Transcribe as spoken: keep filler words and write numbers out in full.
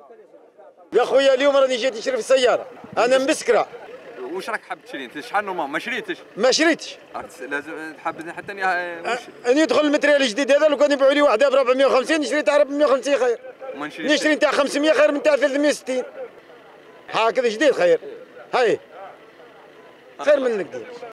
يا خويا اليوم راني جيت نشري في السياره، انا مسكره. واش راك حاب تشري انت؟ شحال نورمال ما شريتش؟ ما شريتش. لازم حاب حتى اني اني ندخل الماتريال الجديد هذا لو كان يبيعوا لي واحده ب أربعمائة وخمسين نشري تاع أربعمائة وخمسين خير. ما نشريش نشري تاع خمسمائة خير من تاع ثلاثمائة وستين. هكذا جديد خير. هاي خير من الجديد.